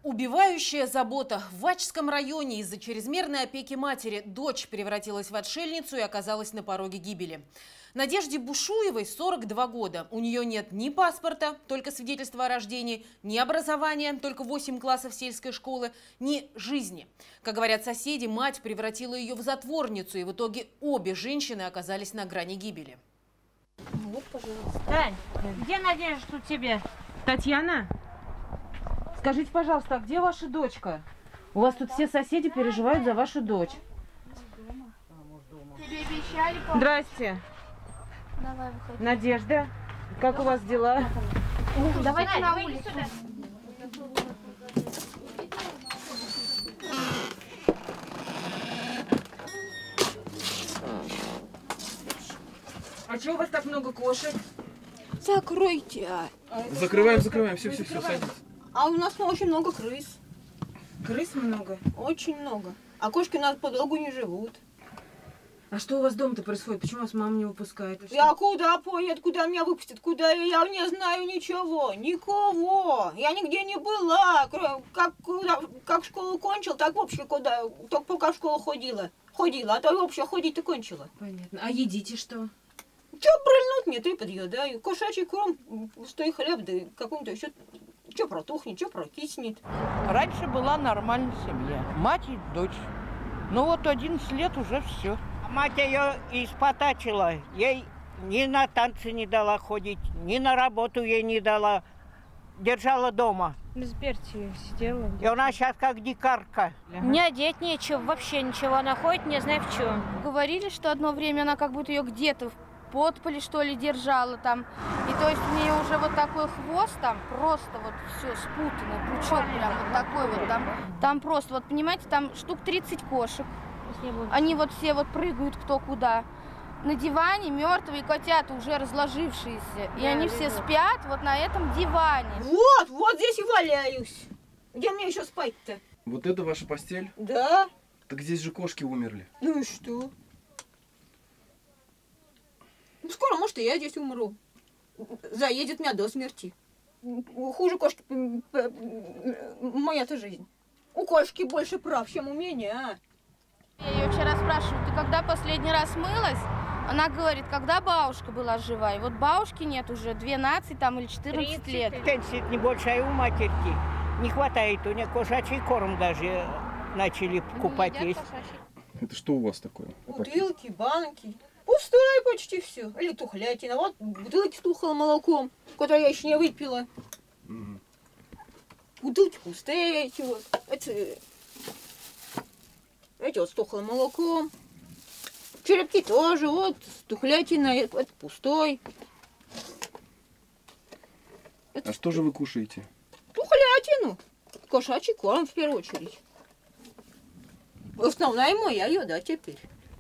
Убивающая забота. В Вачском районе из-за чрезмерной опеки матери дочь превратилась в отшельницу и оказалась на пороге гибели. Надежде Бушуевой 42 года. У нее нет ни паспорта, только свидетельство о рождении, ни образования, только 8 классов сельской школы, ни жизни. Как говорят соседи, мать превратила ее в затворницу, и в итоге обе женщины оказались на грани гибели. Вот, пожалуйста. Тань, где Надежда у тебя? Татьяна? Скажите, пожалуйста, а где ваша дочка? У вас тут все соседи переживают за вашу дочь. Тебе обещали помочь. Здрасте. Давай, выходи. Надежда, как у вас дела? Давайте на улицу. А чего у вас так много кошек? Закройте. Закрываем, все, садитесь. А у нас очень много крыс. Крыс много. Очень много. А кошки у нас подолгу не живут. А что у вас дома-то происходит? Почему вас мама не выпускает? Я куда поеду, куда меня выпустят, куда я не знаю ничего, никого. Я нигде не была. Как школу кончил, так вообще куда, только пока в школу ходила, а то вообще ходить-то кончила. Понятно. А едите что? Че брыльнуть мне, то и подъедаю. Кошачий корм, пустой хлеб, да каком-то еще, че протухнет, че прокиснет. Раньше была нормальная семья. Мать и дочь. Ну вот 11 лет уже все. Мать ее испотачила. Ей ни на танцы не дала ходить, ни на работу ей не дала. Держала дома. Без Берти сидела. И она сейчас как дикарка. Не одеть нечего, вообще ничего. Она ходит, не знаю в чем. Говорили, что одно время она как будто ее где-то в подполе, что ли, держала там. И то есть у нее уже вот такой хвост там, просто вот все спутанный, пучок прям вот такой вот там. Там просто, вот понимаете, там штук 30 кошек. Они вот все вот прыгают кто куда. На диване мертвые котята, уже разложившиеся. И они все спят вот на этом диване. Вот здесь и валяюсь. Где мне еще спать-то? Вот это ваша постель? Да. Так здесь же кошки умерли. Ну и что? Ну, скоро, может, и я здесь умру. Заедет меня до смерти. Хуже кошки моя-то жизнь. У кошки больше прав, чем у меня. Я ее вчера спрашиваю, ты когда последний раз мылась? Она говорит, когда бабушка была жива. И вот бабушки нет уже 12 там, или 14 лет. Пенсия не большая у матерки. Не хватает, у нее кошачий корм даже начали покупать есть. Это что у вас такое? Бутылки, банки. Пустое почти все. Или тухлятина. Вот бутылки с тухлым молоком, которые я еще не выпила. Бутылки пустые эти вот. Эти вот с тухлым молоком. Черепки тоже, вот, тухлятина, это пустой. А что же вы кушаете? Тухлятину. Кошачий корм в первую очередь. Основная моя еда теперь.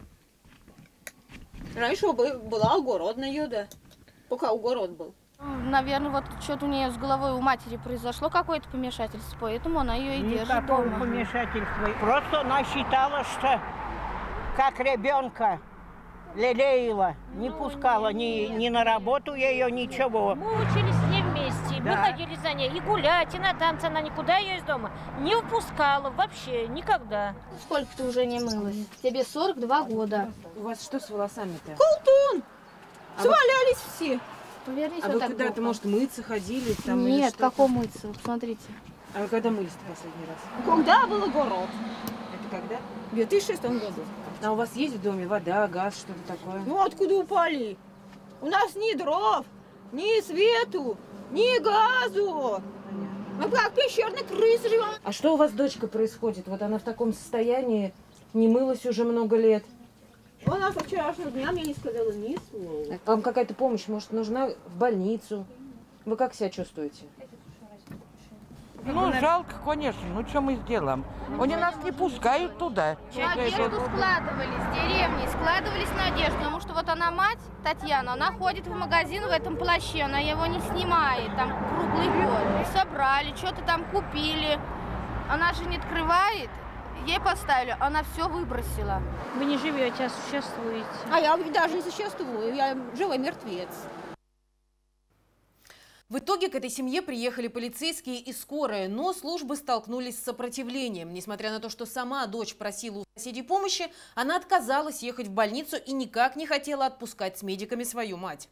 Раньше была огородная еда, пока огород был. Наверное, вот что-то у нее с головой у матери произошло, какое-то помешательство, поэтому она ее и держит Никакого дома. помешательства. Просто она считала, что как ребенка лелеяла, не пускала ни на работу ее, ничего. Мы учились с ней вместе, мы ходили за ней и гулять, и на танцы. Она никуда ее из дома не выпускала вообще, никогда. Сколько ты уже не мылась? Тебе 42 года. У вас что с волосами-то? Колтун! Свалялись все. Повернись А вот вы так куда-то, боком. может, мыться ходили? Там, или Нет, что-то? как умыться, вот смотрите. А вы когда мылись-то последний раз? Когда был огород? Это когда? В 2006 году. А у вас есть в доме вода, газ, что-то такое? Ну откуда упали? У нас ни дров, ни свету, ни газу. Мы как пещерные крысы живем. А что у вас с дочкой происходит? Вот она в таком состоянии, не мылась уже много лет. Она со вчерашнего дня мне не сказала ни слова. Вам какая-то помощь, может, нужна в больницу? Вы как себя чувствуете? Ну, жалко, конечно. Ну, что мы сделаем? Они нас не пускают туда. Надежду складывали с деревни, складывались надежду, потому что вот она мать, Татьяна, она ходит в магазин в этом плаще, она его не снимает, там круглый год. Собрали, что-то там купили, она же не открывает, ей поставили, она все выбросила. Вы не живете, а существуете. А я даже не существую, я живой мертвец. В итоге к этой семье приехали полицейские и скорая, но службы столкнулись с сопротивлением. Несмотря на то, что сама дочь просила у соседей помощи, она отказалась ехать в больницу и никак не хотела отпускать с медиками свою мать.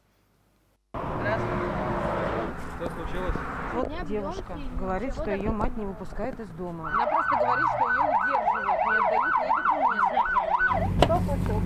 Что случилось? Вот девушка говорит, что ее мать не выпускает из дома. Она просто говорит, что ее удерживают, не отдают ей документы.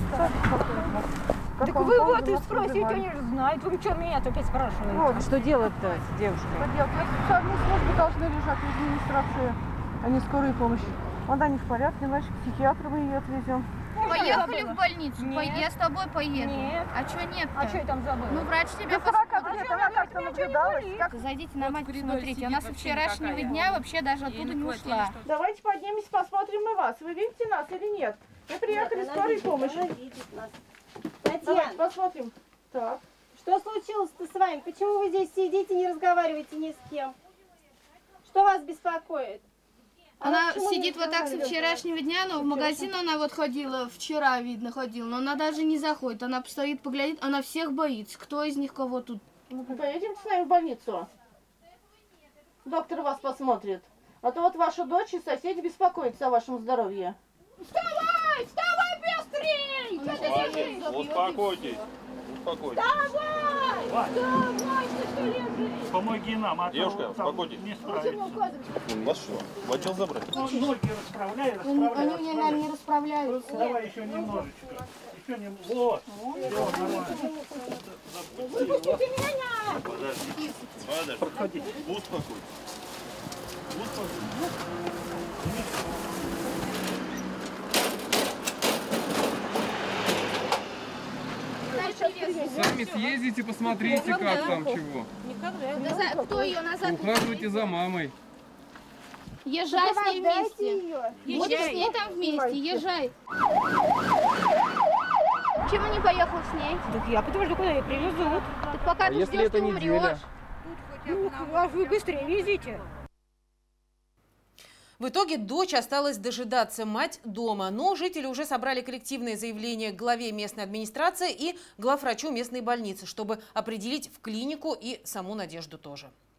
Так вы вот и спросите, они же знают. Вы что меня опять спрашиваете? Вот, что делать-то с девушкой? Что делать? Социальные службы должны лежать в администрации, а не скорой помощи. Она не в порядке, значит, к психиатру мы ее отвезем. Поехали в больницу. Нет. Я с тобой поеду. Нет. А что нет? А что я там забыла? Ну, врач тебя До 40 лет она как-то наблюдалась. Зайдите на мать, посмотрите. Она со вчерашнего дня вообще даже оттуда не ушла. Давайте поднимемся, посмотрим мы вас. Вы видите нас или нет? Мы приехали с скорой помощи. Давайте Татьяна, посмотрим. Так. что случилось-то с вами? Почему вы здесь сидите, не разговариваете ни с кем? Что вас беспокоит? Она почему не сидит вот так со разговаривает? вчерашнего дня, но в магазин она вот ходила, вчера, видно, ходила, но она даже не заходит. Она постоит, поглядит, она всех боится. Кто из них кого тут? Поедемте с нами в больницу. Доктор вас посмотрит. А то вот ваша дочь и соседи беспокоятся о вашем здоровье. Вставай! Вставай быстрей! Успокойтесь. Успокойтесь. Давай! Давай, ты что лежишь? Помоги нам, а Девушка, то там успокойтесь. не справится. Вас что, хотел забрать? Ну, ноги расправляй, Они, расправляй. они мне, наверное, не расправляются. Давай еще немножечко. Еще не... Вот. Все, нормально. Выпустите меня! Подожди. Подожди. Успокойтесь. Успокойтесь. Сами съездите, посмотрите, как там, чего. Кто ее назад? Ухаживайте за мамой. Езжай с ней вместе. Ее. Вот с ней там вместе, езжай. Чему не поехал с ней? Так я подожду, куда ее привезут. Так пока ты если ждешь, это ты неделя? умрешь. Ну, а вы быстрее везите. В итоге дочь осталась дожидаться мать дома, но жители уже собрали коллективное заявление к главе местной администрации и главврачу местной больницы, чтобы определить в клинику и саму Надежду тоже.